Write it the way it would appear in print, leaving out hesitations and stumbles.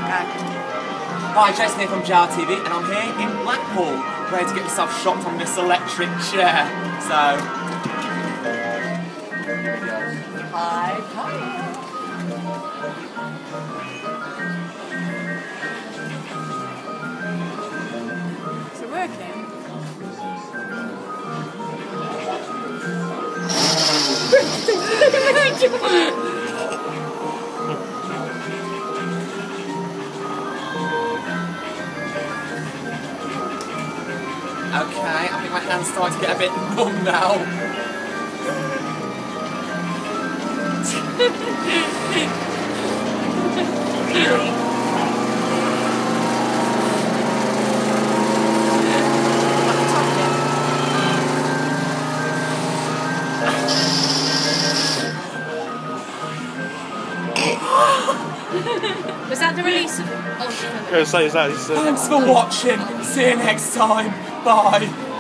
Hi, Jason here from JRTV, and I'm here in Blackpool, ready to get myself shocked on this electric chair. So, here we go. Hi. Is it working? Okay, I think my hand's starting to get a bit numb now. Was that the release of Ultra? Thanks for watching. See you next time. Bye.